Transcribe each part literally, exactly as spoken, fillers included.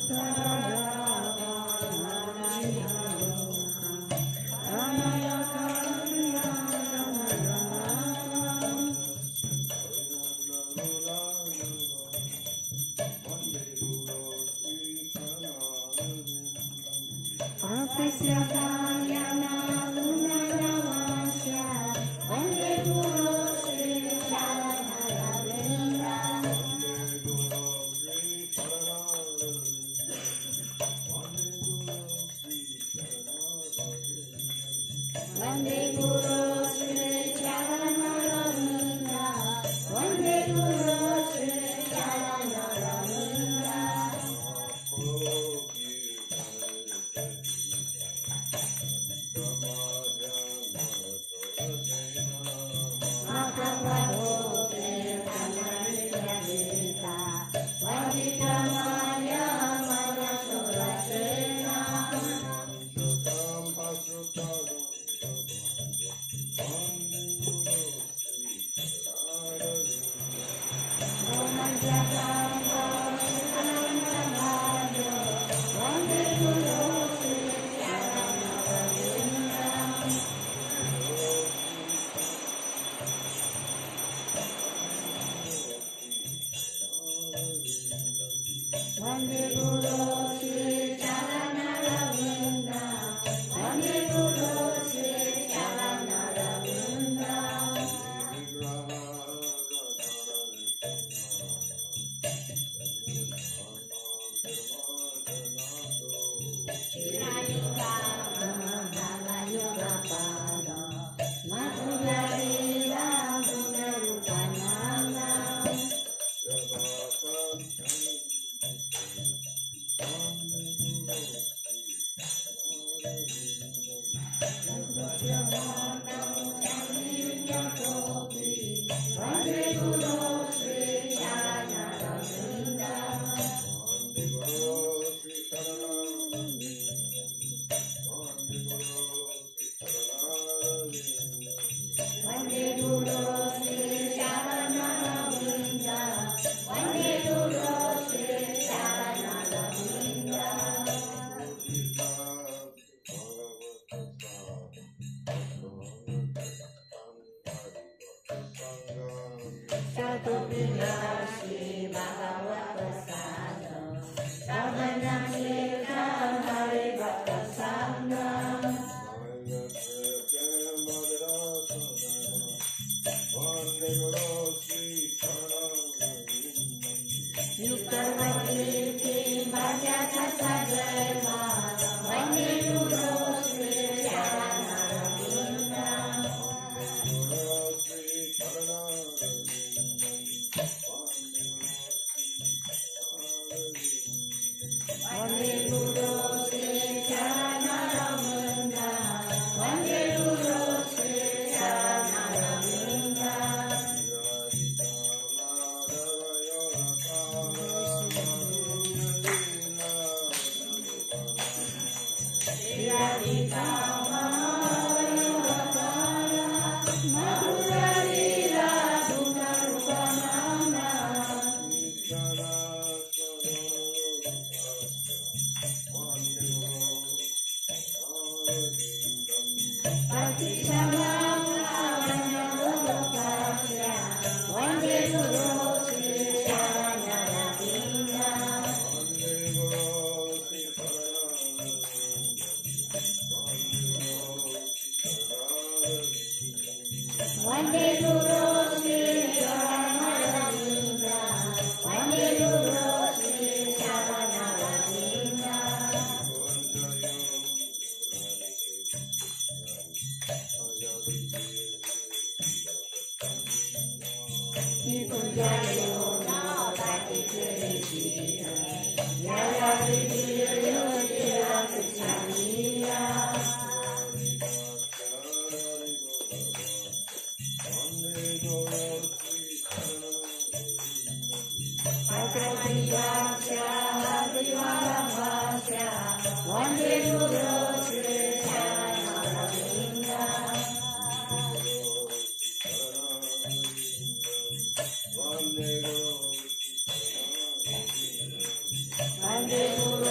Vande Guru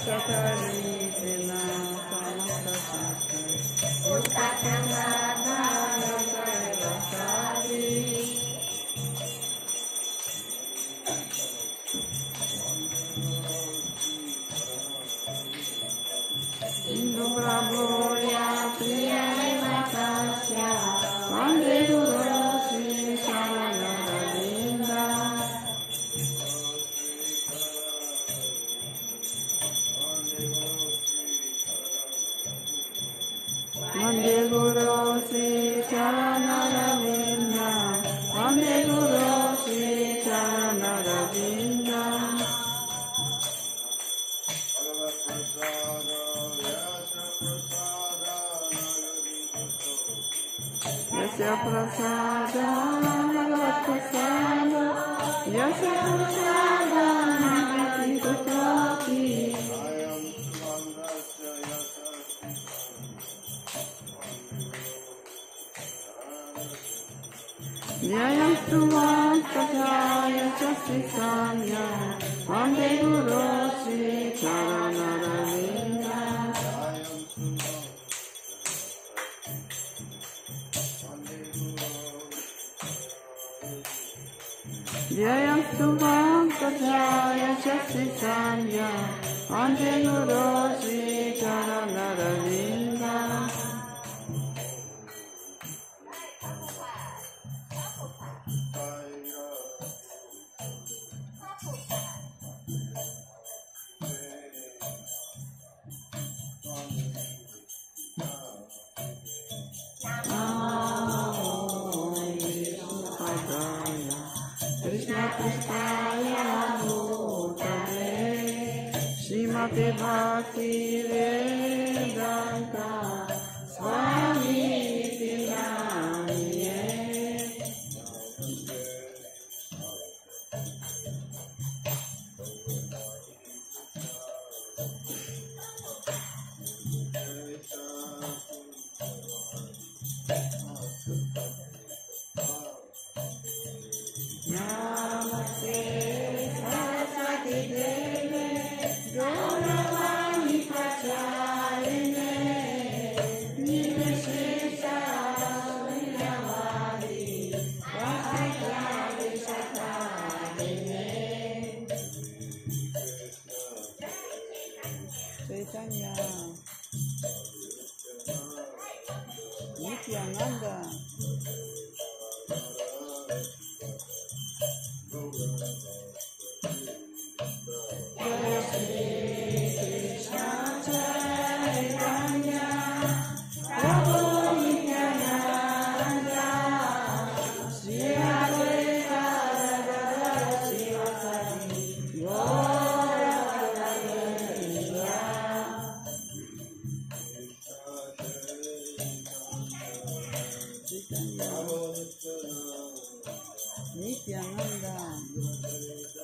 Indra Prabhu ya Priya Matasya Vande Guru Sri Saranaravinda Vande Guru Sri Saranaravinda Vande Guru Sri Saranaravinda Yasya prasada bhagavat prasada Yasya prasada niviti kutraki Nyayam stuvam tathaya chasti samya Vande Guru Sri Saranaravinda Jayam Stuvam Tathaya Chasti Sanya Vande Guru Sri Saranaravinda Krishna Krishna Bhutale Srimati Bhakti Vedanta Swami Tinamiye Namaste Saraswati Deve Gauravani Pracharine Nirvishesha Vidyavadi Vasakyadi Satarine Chaitanya Nityananda Nityananda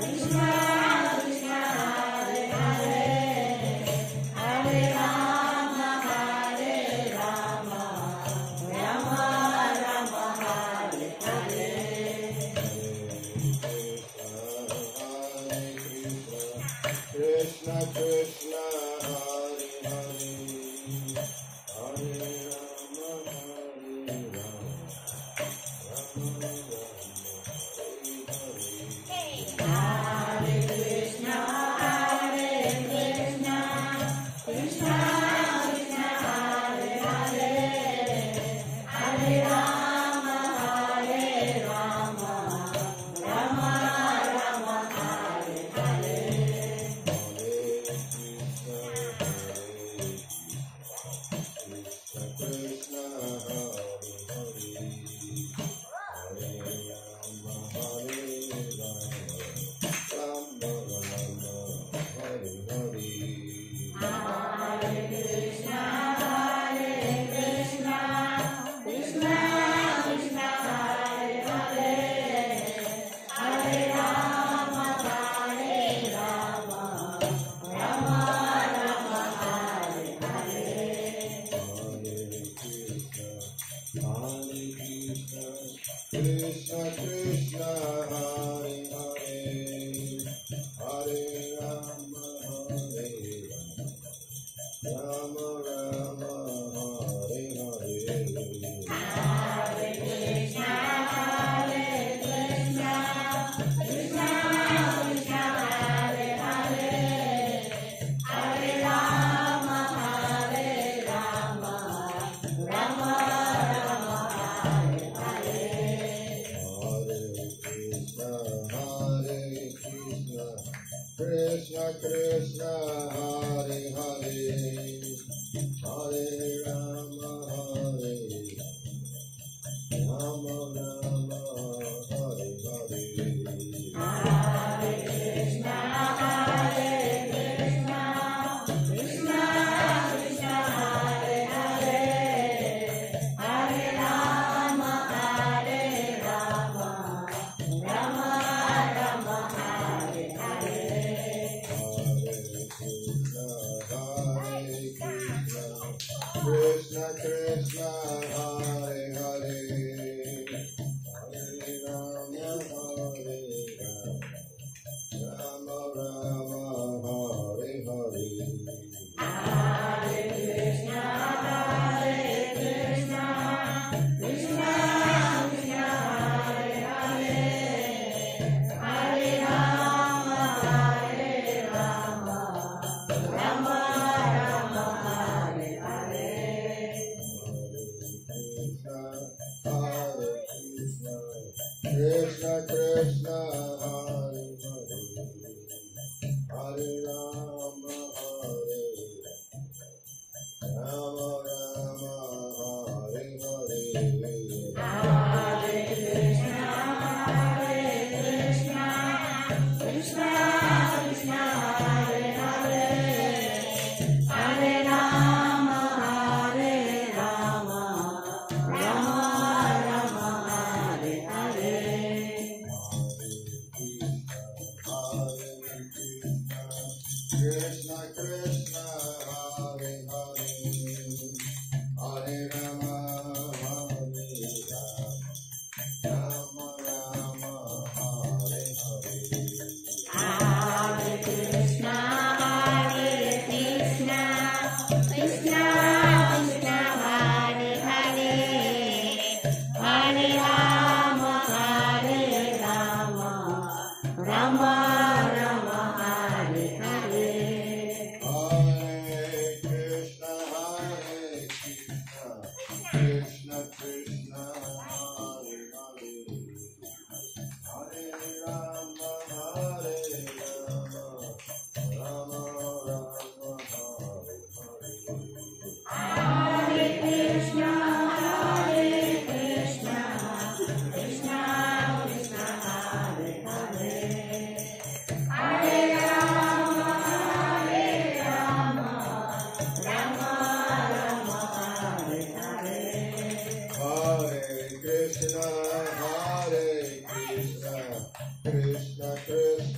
Krishna, Hare Krishna, Krishna Krishna.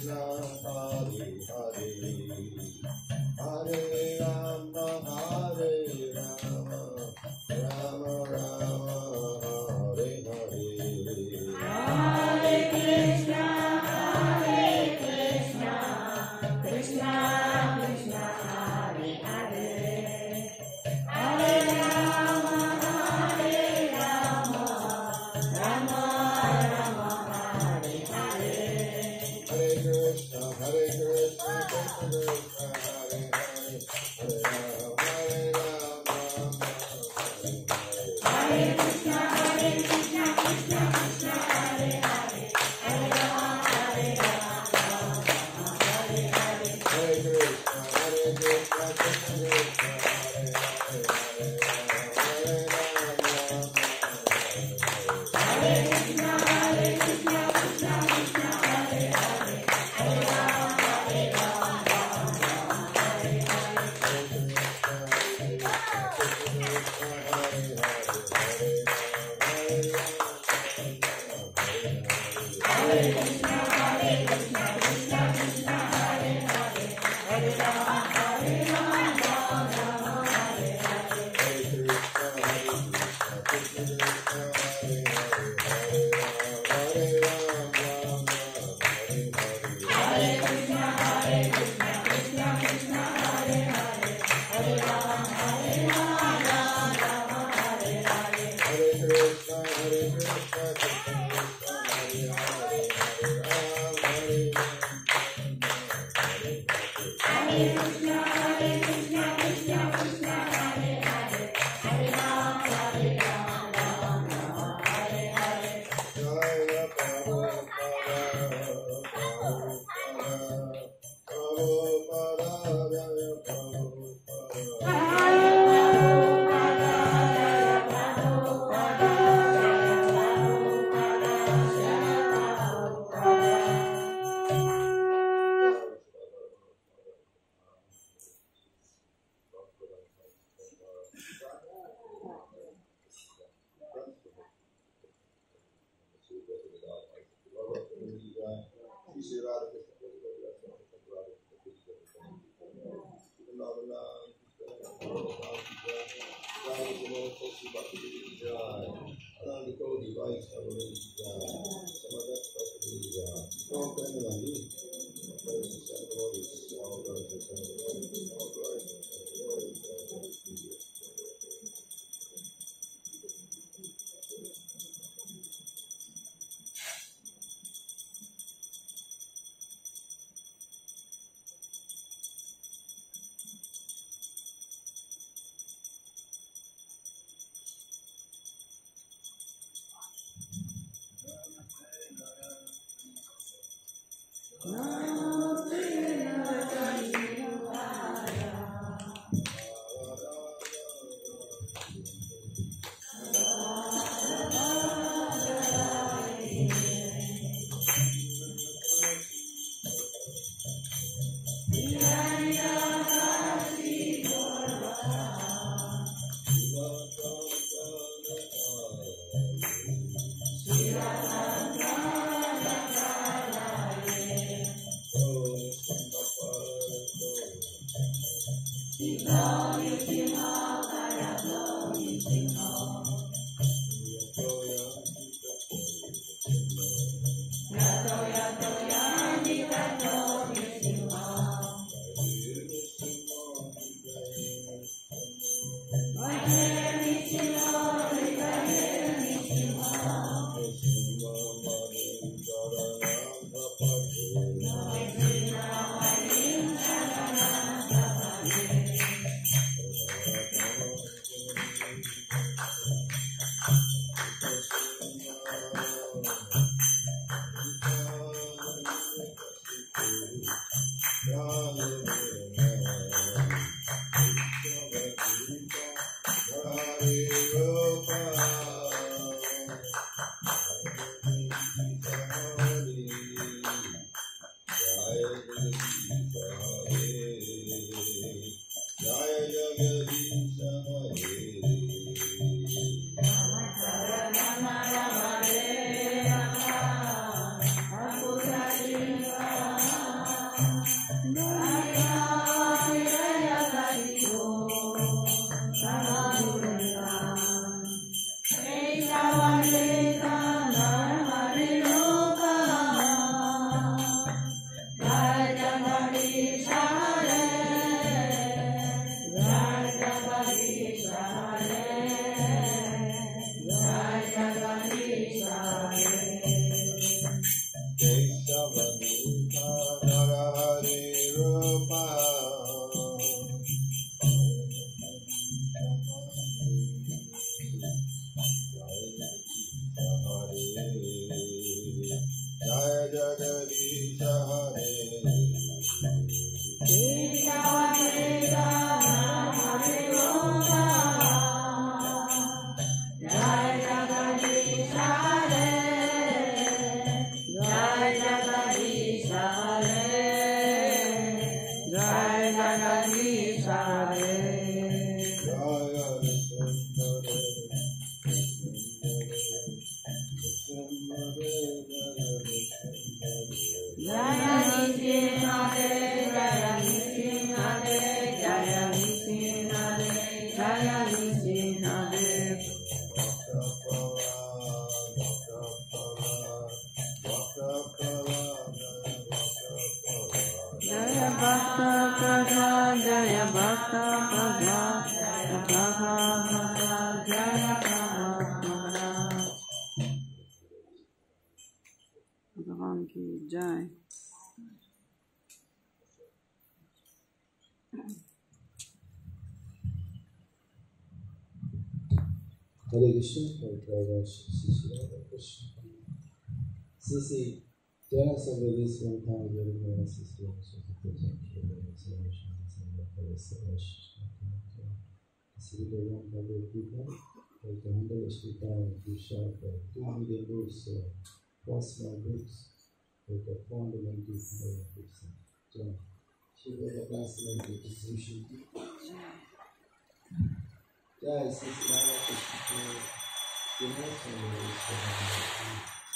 Krishna, Hare Hare, Hare Rama, Hare Rama, Rama Rama, Hare Hare. Hare Krishna, Hare Krishna, Krishna Krishna, Hare Hare, Hare Rama, Hare Rama, Rama Rama, Hare Hare. Hare Krishna, Hare Krishna, Krishna Krishna, Hare Hare, Hare Rama, Hare Rama, Hare Hare. Hare Krishna, Hare Krishna, Krishna Krishna, Hare Hare, Hare Rama, Hare Rama, Hare Hare. Hare Krishna, Hare Krishna, Krishna Krishna, Hare Hare, Hare Rama, Hare Rama, Hare Hare. Hare Krishna, Hare Krishna, Krishna Krishna, Hare Hare, Hare Rama, Hare Rama, Hare Hare. Hare Krishna, Hare Krishna, Krishna Krishna, Hare Hare, Hare Rama, Hare Rama, Hare Hare. Hare Krishna, Hare Krishna, Krishna Krishna, Hare Hare, Hare Rama, Hare Rama, Rama Hare Hare. Hare Krishna, Hare Krishna, Krishna Krishna, Hare Hare, Hare Rama, Hare Rama, Hare Hare. Hare Krishna, Hare Krishna, Krishna Krishna, Hare Hare, Hare Rama, Hare Rama, Rama Hare Hare. Jaya Prabhupada, Prabhupada, Prabhupada, Jaya Prabhupada. Oh भगवान की जय। Hare Krishna, Hare Krishna. Sisi, tell us about this one time very well, Sisi. See the one hundred people, like the hundred hospital, two shop, two million books, cross my books, like a four hundred ninety books. So, she was a class like the distribution. Yeah, it's just like a generation.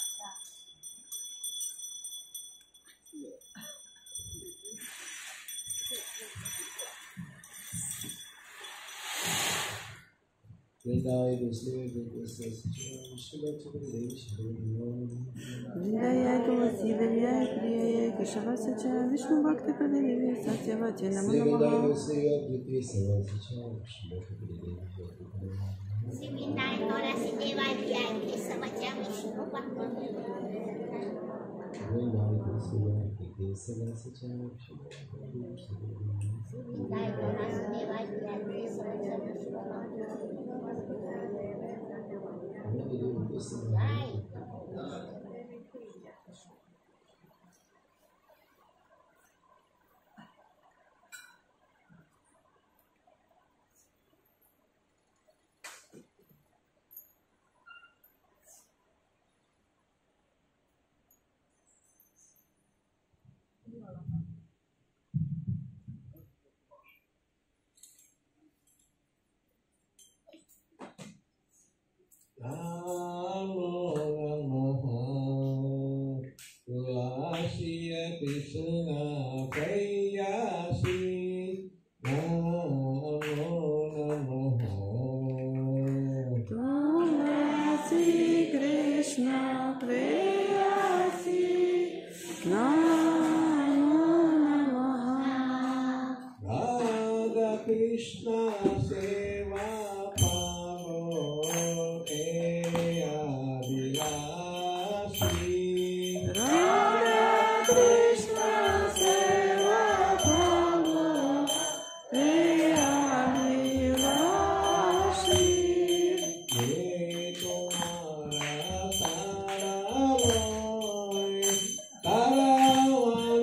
Vrindaye Gosle Gosle Shila Chakre Vrindaye Tulsi Devya Priyaye Keshava Sacha Vishnu Bhakti Pradeve Satyavati Namo Namaha. Vrindaye Tulsi Devya Priyaye Keshava Sacha Vishnu Bhakti Vrindaye Tulsi Devya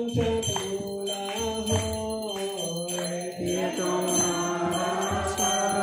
Yet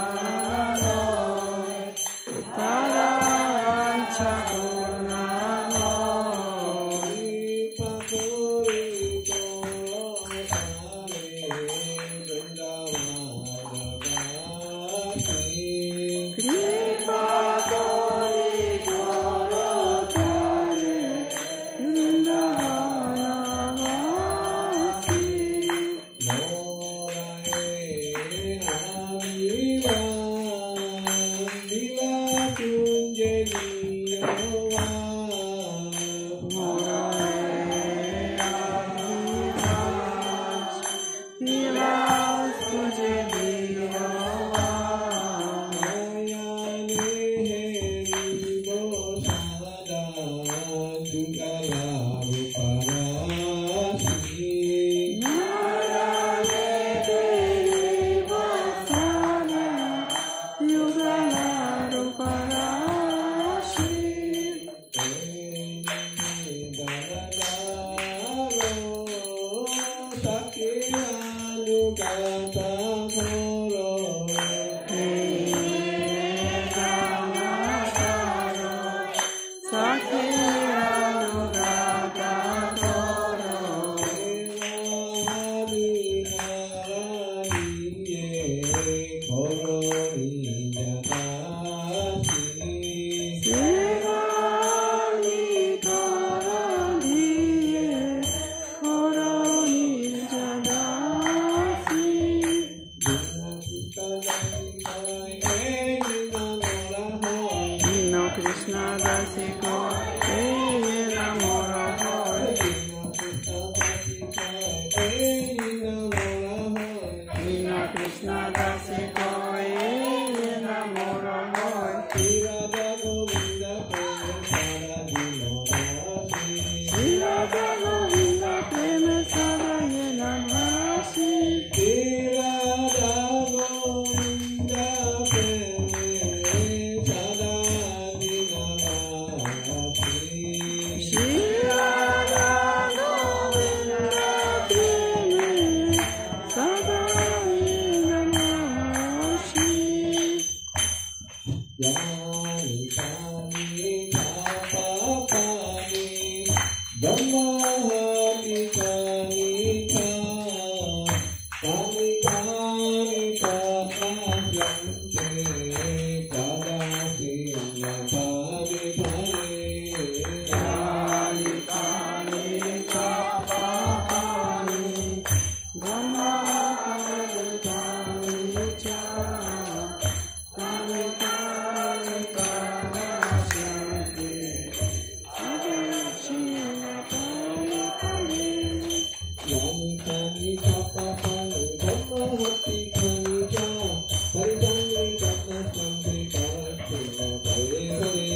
Krishna Krishna dase koi namo Rama Shri Radha Govinda Prema Sarayana Vasi Shri Radha Govinda Prema Sarayana Vasi Shri Radha Govinda Prema Sarayana Vasi Yani Kani Kapapani Brahmahani Kani Ka Kani Kani Kapapyante Kadasi Nakani Kani Kani Kani Kapapani Brahmahani Kani Cha Kani Kani Kapapyante Yani Kani Kapapani Brahmahati Kani Cha Haridani Kapapyante Kadasi Nakani Kani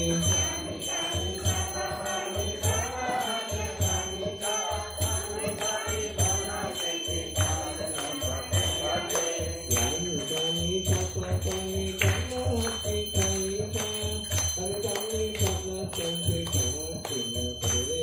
Yani Kani Kapapani Brahmahati Kani Cha Haridani Kapapyante Kadasi Nakani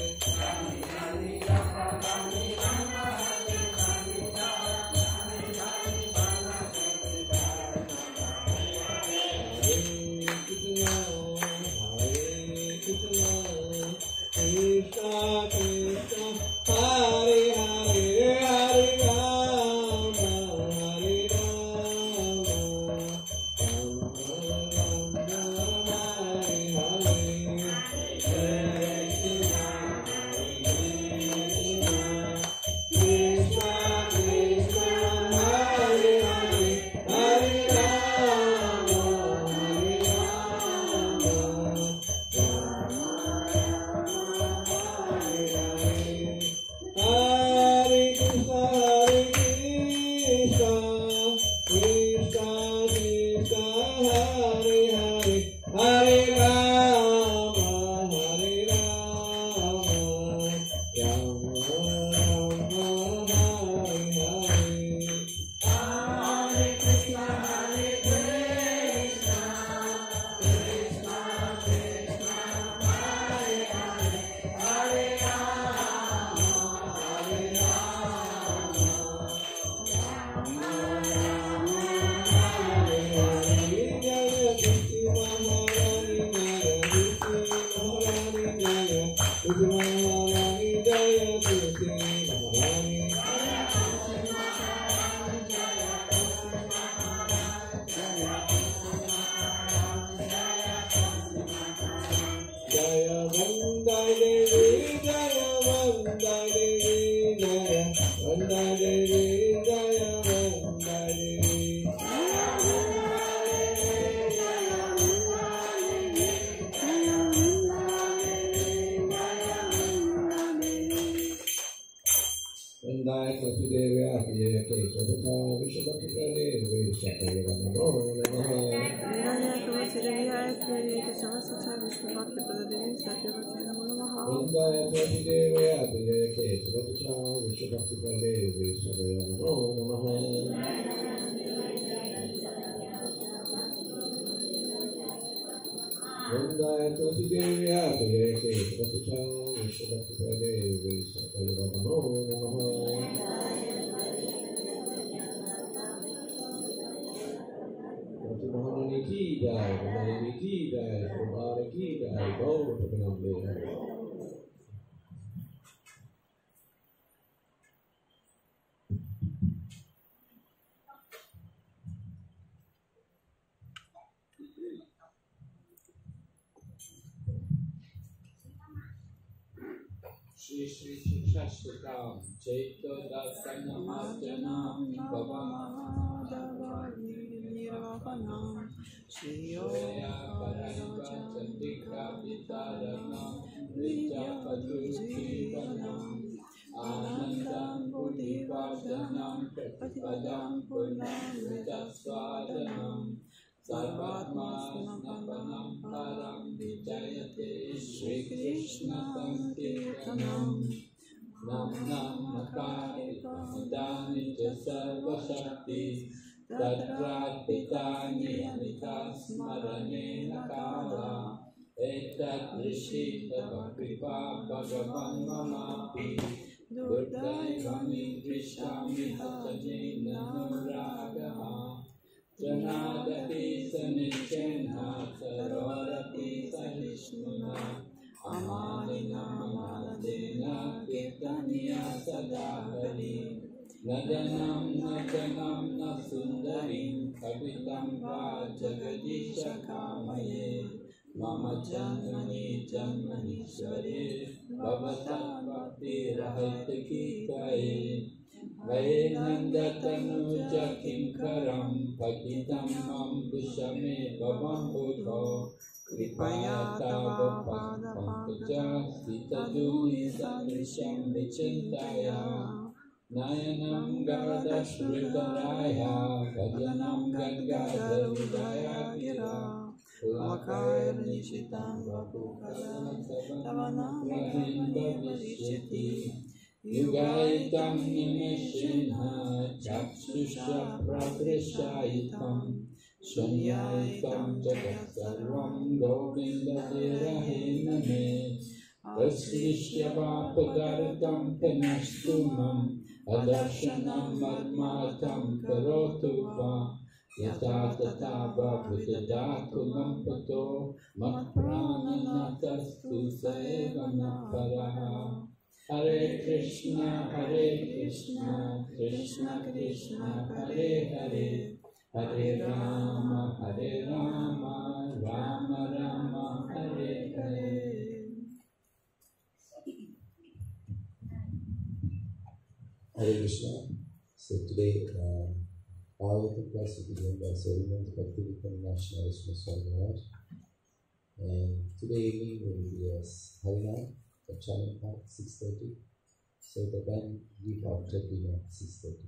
Shri Shri Shikshashtakam Chaita Dasanamajanam Bhavama Nirvapanam Shri Yoya Parayaka Chandika Vitarana Vidya Padujivanam Anandam Buddhiva Sadanam Pratipadam Purnam Vidasvadanam Sarvatma Snapanam Param Vijayate Shri Krishna Sankirtanam Nam Nam Makari Pramudani Sarva Shakti Tatrat Pitani Amita Smarane Nakala Etat Rishita Kripa Bhagavan Mamapi Durdai Vami Drishami Hasajena Nuragaha Janadati Sanichenha Sarorati Sahishnuna Amalina Maladena Kirtaniya Sadahari Nadanam Nadanam Nasundarim Kavitam Vajagadisha Kamaye Mama Janmani Janmanishwari Bhavatam Bhakti Rahitaki Kaye Vayenandatanu Jakim Karam Patitam Mam Vishame Bhavam Bhutho Kripaya Tava Pankaj Sita Juni Sadrisham Vichintaya Nayanam Gada Shritaraya Vajanam Gangadhar Udaya Gira Lakaya Nishitam Vapukara Tavanam Rahim Bhavishyati Yugaitam Nimeshinha Chakshusha Pradrishayitam Shunyaitam Jagat Sarvam Govinda Dirahena Me Vasrishya Vapagaratam Tanashtumam Adarshanam Madmatam Karotu Va Yata Tata Bhavidadatu Mampato Matprananatastu Saevana Paraha Hare Krishna, Hare Krishna, Krishna Krishna, Hare Hare, Hare Rama, Hare Rama, Rama Rama, Hare Hare. Hare Krishna. So today, uh, Bhagavatam class will be given by Sarvant Bhaktivedanta National Vishnu Swami Maharaj. And today evening will be a Harinam. The channel at six thirty, so the band leave after dinner at six thirty.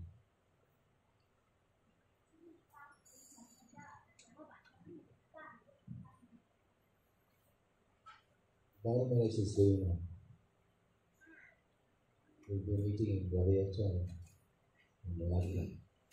Bala Maharaj is going on. We'll be meeting in Radhayatra in Malacca.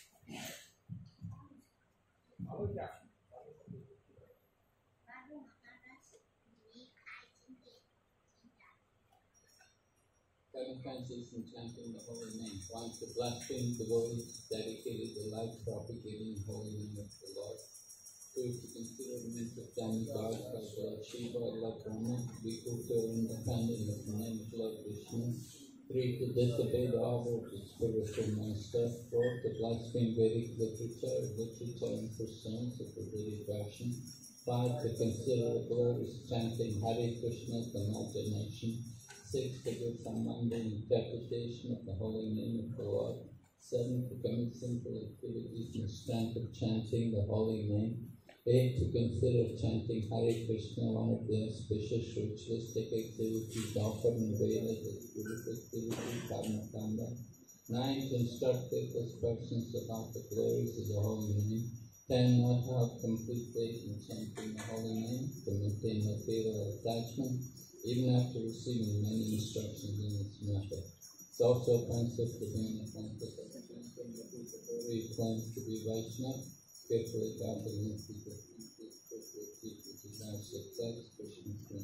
Francis in chanting the holy name. Once the blaspheme devotees dedicated their life propagating the holy name of the Lord. Two, to consider the myth of demigods like Lord Shiva, Lord Brahma, Vikuta, independent of the name of Lord Vishnu. Three, to disobey the order of the spiritual master. Four, to blaspheme Vedic literature, literature and pursuance of the Vedic version. Five, to consider the glorious chanting Hare Krishna as an imagination. Six, to give some mundane interpretation of the holy name of the Lord. Seven, to commit simple activities in the strength of chanting the holy name. Eight, to consider chanting Hare Krishna one of the auspicious ritualistic activities offered in Vedas as spiritual activity, karma kanda. Nine, to instruct faithless persons about the glories of the holy name. Ten, not to have complete faith in chanting the holy name, to maintain material attachment, even after receiving many instructions in its matter. It's also offensive to gain a concept of chanting the people who claims to be Vaishnava, carefully guarding against people who desire success, Krishna's name.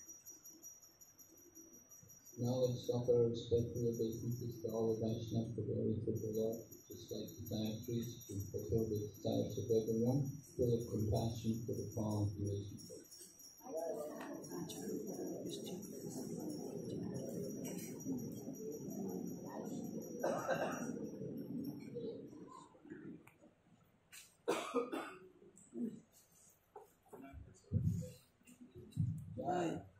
Now let's offer respectful obeisances to all the Vaishnava devotees of the Lord, just like desire trees to fulfill the desires of everyone, full of compassion for the fallen creation. Bye.